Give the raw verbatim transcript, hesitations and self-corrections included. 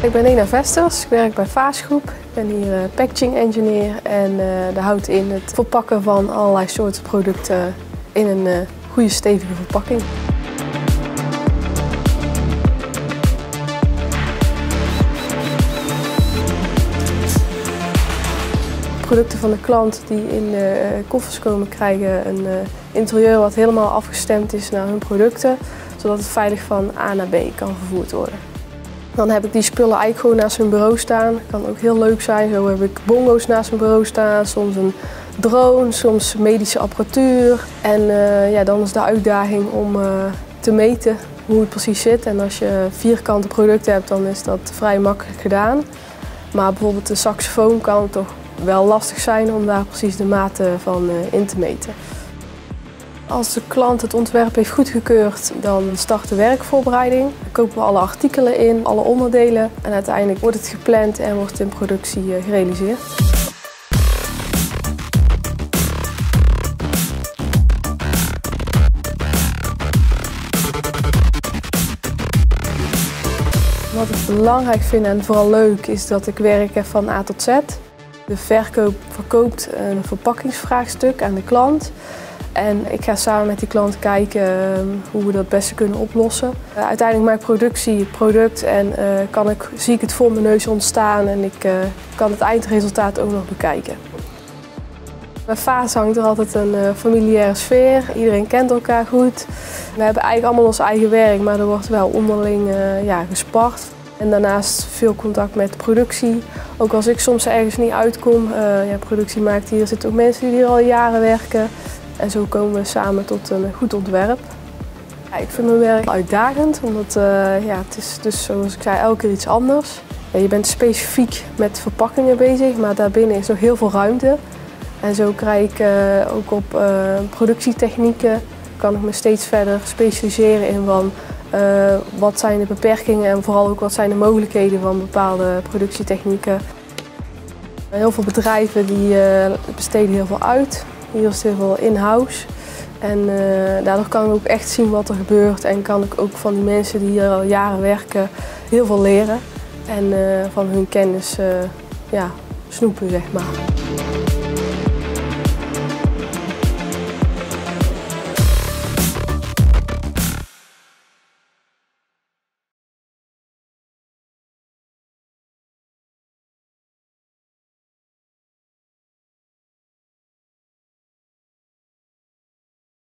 Ik ben Nina Vesters, ik werk bij Vaasgroep. Ik ben hier uh, packaging engineer en uh, dat houdt in het verpakken van allerlei soorten producten in een uh, goede stevige verpakking. Producten van de klant die in de uh, koffers komen krijgen een uh, interieur wat helemaal afgestemd is naar hun producten, zodat het veilig van A naar B kan vervoerd worden. Dan heb ik die spullen eigenlijk gewoon naast mijn bureau staan. Dat kan ook heel leuk zijn. Zo heb ik bongo's naast mijn bureau staan, soms een drone, soms medische apparatuur. En uh, ja, dan is de uitdaging om uh, te meten hoe het precies zit. En als je vierkante producten hebt, dan is dat vrij makkelijk gedaan. Maar bijvoorbeeld een saxofoon kan het toch wel lastig zijn om daar precies de maten van uh, in te meten. Als de klant het ontwerp heeft goedgekeurd, dan start de werkvoorbereiding. Dan kopen we alle artikelen in, alle onderdelen en uiteindelijk wordt het gepland en wordt het in productie uh, gerealiseerd. Wat ik belangrijk vind en vooral leuk is dat ik werk van A tot Z. De verkoop verkoopt een verpakkingsvraagstuk aan de klant. En ik ga samen met die klant kijken hoe we dat het beste kunnen oplossen. Uh, uiteindelijk maak ik productie het product en uh, kan ik, zie ik het voor mijn neus ontstaan en ik uh, kan het eindresultaat ook nog bekijken. Bij Vaas hangt er altijd een uh, familiaire sfeer. Iedereen kent elkaar goed. We hebben eigenlijk allemaal ons eigen werk, maar er wordt wel onderling uh, ja, gespart. En daarnaast veel contact met productie. Ook als ik soms ergens niet uitkom, uh, ja, productie maakt hier, er zitten ook mensen die hier al jaren werken. En zo komen we samen tot een goed ontwerp. Ja, ik vind mijn werk uitdagend, omdat uh, ja, het is dus zoals ik zei elke keer iets anders. Ja, je bent specifiek met verpakkingen bezig, maar daarbinnen is nog heel veel ruimte. En zo krijg ik uh, ook op uh, productietechnieken, kan ik me steeds verder specialiseren in van uh, wat zijn de beperkingen en vooral ook wat zijn de mogelijkheden van bepaalde productietechnieken. Heel veel bedrijven die uh, besteden heel veel uit. Hier is heel veel in-house en uh, daardoor kan ik ook echt zien wat er gebeurt en kan ik ook van die mensen die hier al jaren werken heel veel leren en uh, van hun kennis uh, ja, snoepen, zeg maar.